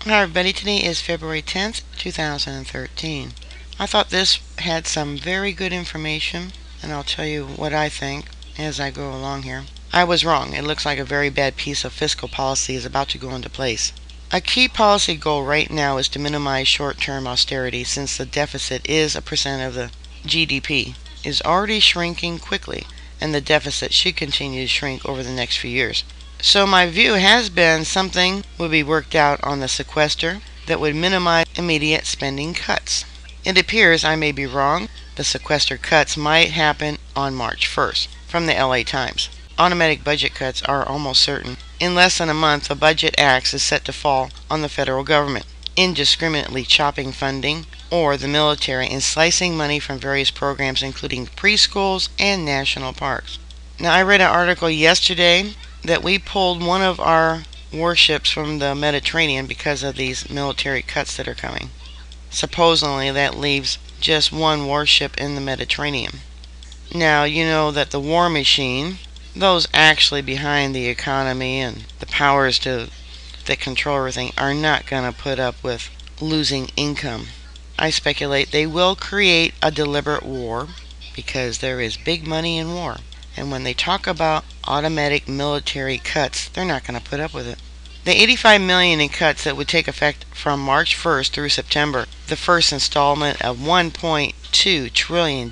Hi everybody, today is February 10th, 2013. I thought this had some very good information, and I'll tell you what I think as I go along here. I was wrong. It looks like a very bad piece of fiscal policy is about to go into place. A key policy goal right now is to minimize short-term austerity, since the deficit is a percent of the GDP, is already shrinking quickly, and the deficit should continue to shrink over the next few years. So my view has been something would be worked out on the sequester that would minimize immediate spending cuts. It appears I may be wrong. The sequester cuts might happen on March 1st from the LA Times. Automatic budget cuts are almost certain. In less than a month, the budget axe is set to fall on the federal government, indiscriminately chopping funding or the military and slicing money from various programs including preschools and national parks. Now, I read an article yesterday that we pulled one of our warships from the Mediterranean because of these military cuts that are coming. Supposedly that leaves just one warship in the Mediterranean. Now, you know that the war machine, those actually behind the economy and the powers that control everything, are not going to put up with losing income. I speculate they will create a deliberate war because there is big money in war. And when they talk about automatic military cuts, they're not going to put up with it. The $85 million in cuts that would take effect from March 1st through September, the first installment of $1.2 trillion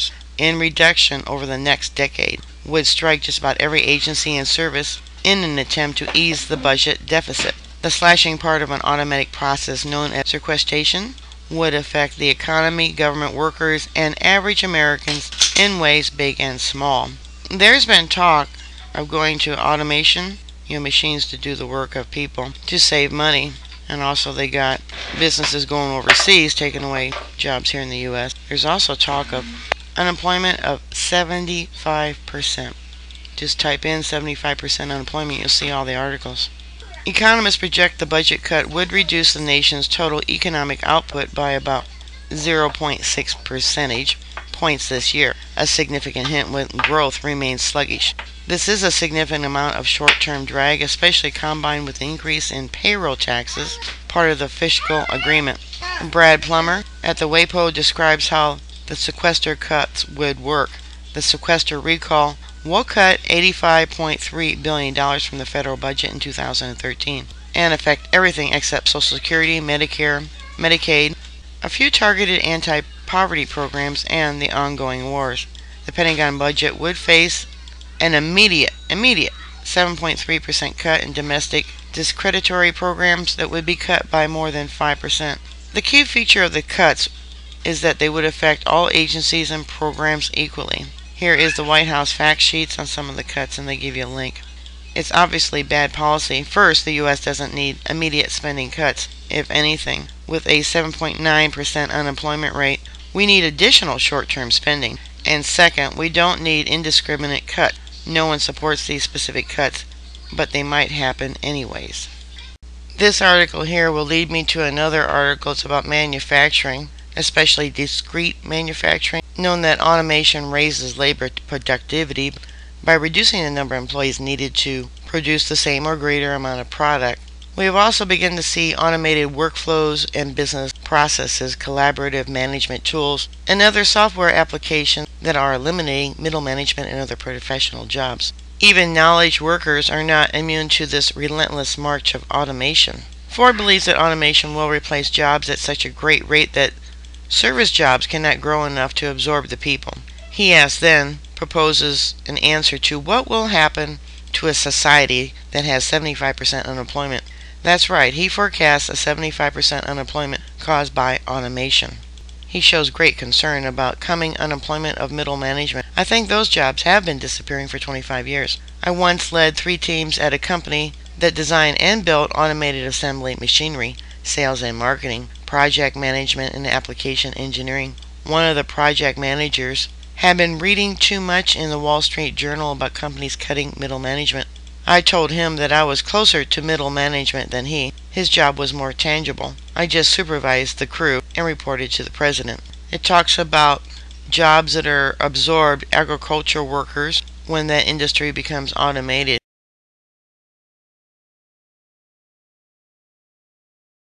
in reduction over the next decade, would strike just about every agency and service in an attempt to ease the budget deficit. The slashing part of an automatic process known as sequestration would affect the economy, government workers, and average Americans in ways big and small. There's been talk of going to automation, machines to do the work of people to save money. And also they got businesses going overseas, taking away jobs here in the U.S. There's also talk of unemployment of 75%. Just type in 75% unemployment, you'll see all the articles. Economists project the budget cut would reduce the nation's total economic output by about 0.6 percentage points this year, a significant hint when growth remains sluggish. This is a significant amount of short-term drag, especially combined with the increase in payroll taxes, part of the fiscal agreement. Brad Plummer at the WAPO describes how the sequester cuts would work. The sequester recall will cut $85.3 billion from the federal budget in 2013 and affect everything except Social Security, Medicare, Medicaid, a few targeted anti-poverty programs, and the ongoing wars. The Pentagon budget would face an immediate 7.3% cut in domestic discreditory programs that would be cut by more than 5%. The key feature of the cuts is that they would affect all agencies and programs equally. Here is the White House fact sheets on some of the cuts, and they give you a link. It's obviously bad policy. First, the U.S. doesn't need immediate spending cuts. If anything, with a 7.9% unemployment rate, we need additional short-term spending. And second, we don't need indiscriminate cuts. No one supports these specific cuts, but they might happen anyways. This article here will lead me to another article. It's about manufacturing, especially discrete manufacturing. Known that automation raises labor productivity by reducing the number of employees needed to produce the same or greater amount of product. We have also begun to see automated workflows and business processes, collaborative management tools, and other software applications that are eliminating middle management and other professional jobs. Even knowledge workers are not immune to this relentless march of automation. Ford believes that automation will replace jobs at such a great rate that service jobs cannot grow enough to absorb the people. He then proposes an answer to what will happen to a society that has 75% unemployment. That's right, he forecasts a 75% unemployment caused by automation. He shows great concern about coming unemployment of middle management. I think those jobs have been disappearing for 25 years. I once led 3 teams at a company that designed and built automated assembly machinery, sales and marketing, project management, and application engineering. One of the project managers had been reading too much in the Wall Street Journal about companies cutting middle management. I told him that I was closer to middle management than he. His job was more tangible. I just supervised the crew and reported to the president. It talks about jobs that are absorbed, agriculture workers, when that industry becomes automated.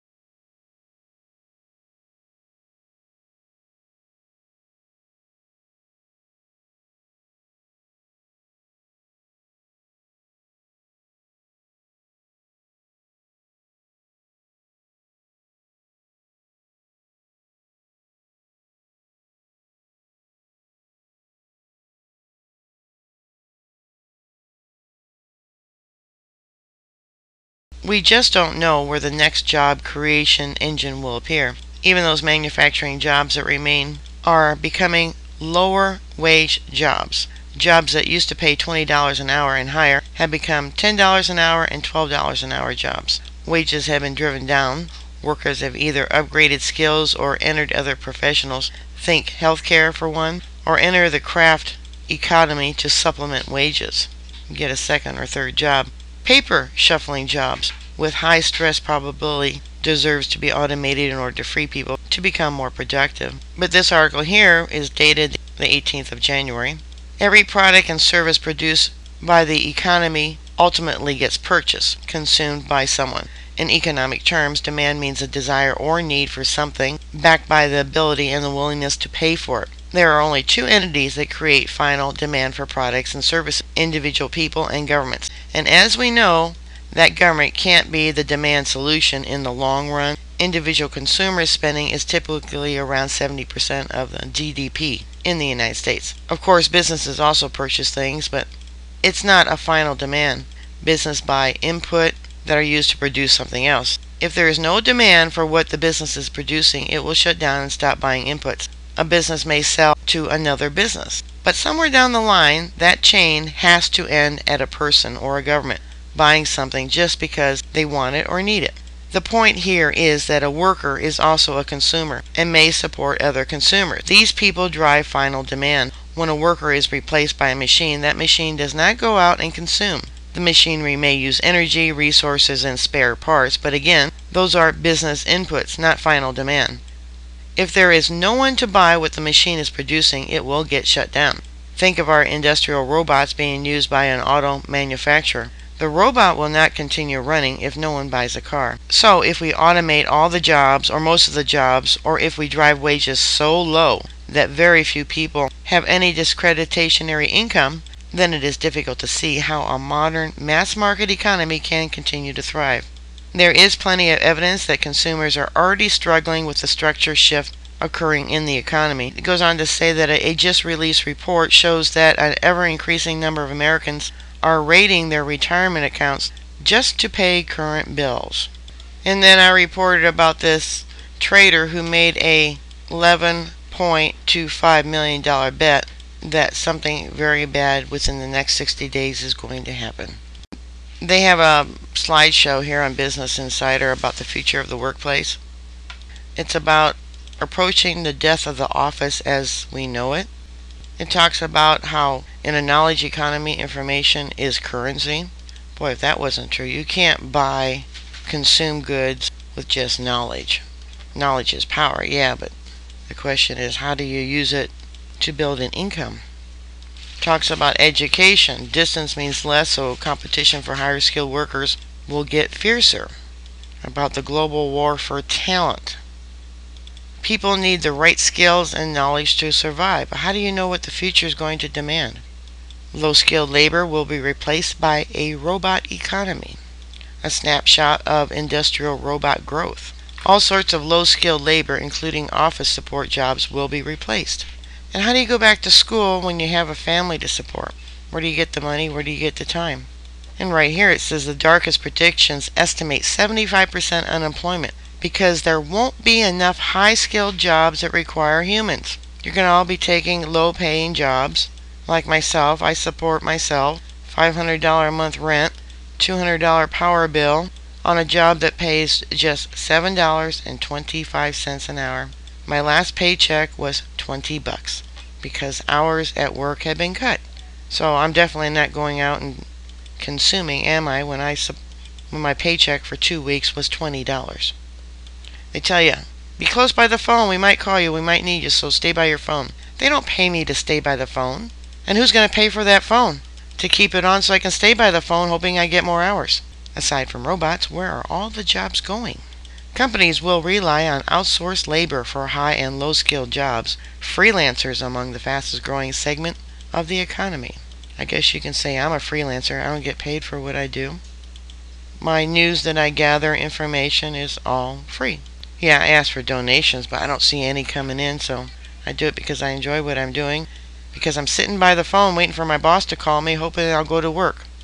We just don't know where the next job creation engine will appear. Even those manufacturing jobs that remain are becoming lower wage jobs. Jobs that used to pay $20 an hour and higher have become $10 an hour and $12 an hour jobs. Wages have been driven down. Workers have either upgraded skills or entered other professionals, think healthcare for one, or enter the craft economy to supplement wages. Get a second or third job. Paper shuffling jobs with high stress probability deserves to be automated in order to free people to become more productive. But this article here is dated the 18th of January. Every product and service produced by the economy ultimately gets purchased, consumed by someone. In economic terms, demand means a desire or need for something, backed by the ability and the willingness to pay for it. There are only two entities that create final demand for products and services: individual people and governments. And as we know, that government can't be the demand solution in the long run. Individual consumer spending is typically around 70% of the GDP in the United States. Of course, businesses also purchase things, but it's not a final demand. Business buy input that are used to produce something else. If there is no demand for what the business is producing, it will shut down and stop buying inputs. A business may sell to another business, but somewhere down the line, that chain has to end at a person or a government buying something just because they want it or need it. The point here is that a worker is also a consumer and may support other consumers. These people drive final demand. When a worker is replaced by a machine, that machine does not go out and consume. The machinery may use energy, resources, and spare parts, but again, those are business inputs, not final demand. If there is no one to buy what the machine is producing, it will get shut down. Think of our industrial robots being used by an auto manufacturer. The robot will not continue running if no one buys a car. So if we automate all the jobs or most of the jobs, or if we drive wages so low that very few people have any discretionary income, then it is difficult to see how a modern mass market economy can continue to thrive. There is plenty of evidence that consumers are already struggling with the structure shift occurring in the economy. It goes on to say that a just released report shows that an ever-increasing number of Americans are raiding their retirement accounts just to pay current bills. And then I reported about this trader who made a $11.25 million bet that something very bad within the next 60 days is going to happen. They have a slideshow here on Business Insider about the future of the workplace. It's about approaching the death of the office as we know it. It talks about how in a knowledge economy, information is currency. Boy, if that wasn't true, you can't consume goods with just knowledge. Knowledge is power, yeah, but the question is, how do you use it to build an income? Talks about education. Distance means less, so competition for higher skilled workers will get fiercer. About the global war for talent. People need the right skills and knowledge to survive. But how do you know what the future is going to demand? Low-skilled labor will be replaced by a robot economy. A snapshot of industrial robot growth. All sorts of low-skilled labor, including office support jobs, will be replaced. And how do you go back to school when you have a family to support? Where do you get the money? Where do you get the time? And right here it says the darkest predictions estimate 75% unemployment because there won't be enough high-skilled jobs that require humans. You're going to all be taking low-paying jobs. Like myself, I support myself, $500 a month rent, $200 power bill on a job that pays just $7.25 an hour. My last paycheck was $20 because hours at work had been cut. So I'm definitely not going out and consuming, am I, when my paycheck for 2 weeks was $20. They tell you, be close by the phone, we might call you, we might need you, so stay by your phone. They don't pay me to stay by the phone. And who's going to pay for that phone? To keep it on so I can stay by the phone hoping I get more hours. Aside from robots, where are all the jobs going? Companies will rely on outsourced labor for high and low-skilled jobs. Freelancers among the fastest growing segment of the economy. I guess you can say I'm a freelancer. I don't get paid for what I do. My news that I gather, information, is all free. Yeah, I ask for donations, but I don't see any coming in, so I do it because I enjoy what I'm doing. Because I'm sitting by the phone waiting for my boss to call me, hoping I'll go to work.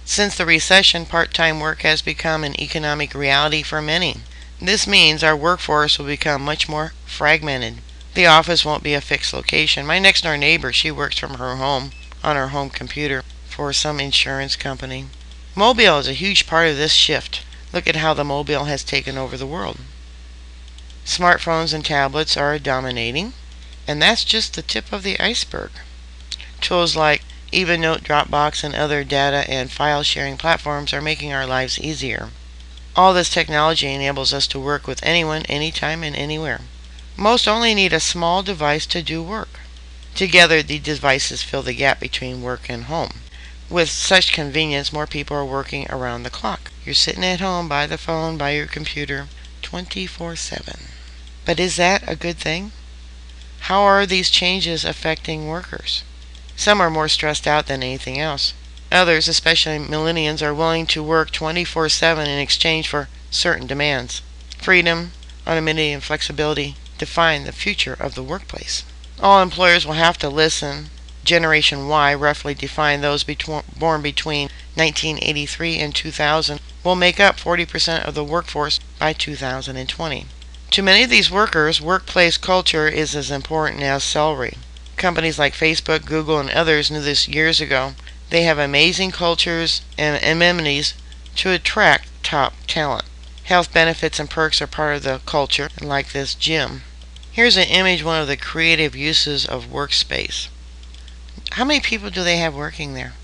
Since the recession, part-time work has become an economic reality for many. This means our workforce will become much more fragmented. The office won't be a fixed location. My next door neighbor, she works from her home on her home computer for some insurance company. Mobile is a huge part of this shift. Look at how the mobile has taken over the world. Smartphones and tablets are dominating, and that's just the tip of the iceberg. Tools like Evernote, Dropbox, and other data and file sharing platforms are making our lives easier. All this technology enables us to work with anyone, anytime, and anywhere. Most only need a small device to do work. Together, these devices fill the gap between work and home. With such convenience, more people are working around the clock. You're sitting at home by the phone, by your computer, 24/7. But is that a good thing? How are these changes affecting workers? Some are more stressed out than anything else. Others, especially millennials, are willing to work 24/7 in exchange for certain demands. Freedom, anonymity, and flexibility define the future of the workplace. All employers will have to listen. Generation Y, roughly defined those born between 1983 and 2000, will make up 40% of the workforce by 2020. To many of these workers, workplace culture is as important as salary. Companies like Facebook, Google, and others knew this years ago. They have amazing cultures and amenities to attract top talent. Health benefits and perks are part of the culture, like this gym. Here's an image, one of the creative uses of workspace. How many people do they have working there?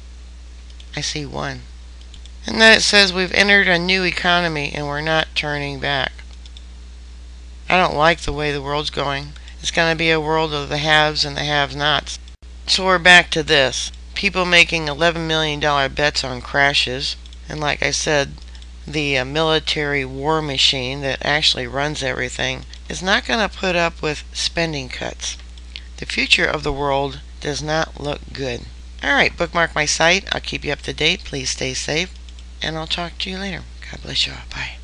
I see one. And then it says we've entered a new economy and we're not turning back. I don't like the way the world's going. It's going to be a world of the haves and the have-nots. So we're back to this. People making $11 million bets on crashes. And like I said, the military war machine that actually runs everything is not going to put up with spending cuts. The future of the world does not look good. Alright, bookmark my site. I'll keep you up to date. Please stay safe. And I'll talk to you later. God bless you all. Bye.